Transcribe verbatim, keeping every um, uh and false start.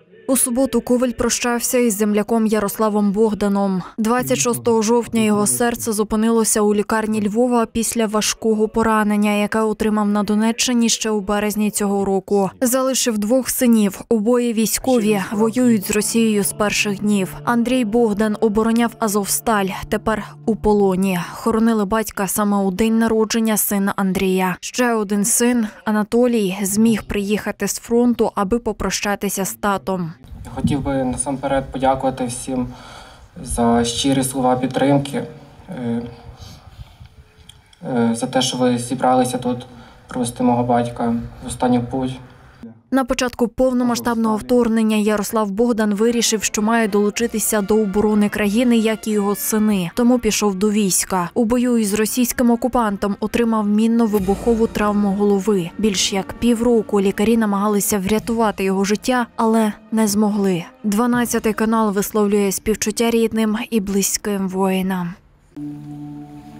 У суботу Коваль прощався із земляком Ярославом Богданом. двадцять шостого жовтня його серце зупинилося у лікарні Львова після важкого поранення, яке отримав на Донеччині ще у березні цього року. Залишив двох синів. Обоє військові, воюють з Росією з перших днів. Андрій Богдан обороняв Азовсталь, тепер у полоні. Хоронили батька саме у день народження сина Андрія. Ще один син, Анатолій, зміг приїхати з фронту, аби попрощатися з татом. Хотів би насамперед подякувати всім за щирі слова підтримки, за те, що ви зібралися тут провести мого батька в останню путь. На початку повномасштабного вторгнення Ярослав Богдан вирішив, що має долучитися до оборони країни, як і його сини. Тому пішов до війська. У бою із російським окупантом отримав мінно-вибухову травму голови. Більш як півроку лікарі намагалися врятувати його життя, але не змогли. дванадцятий канал висловлює співчуття рідним і близьким воїнам.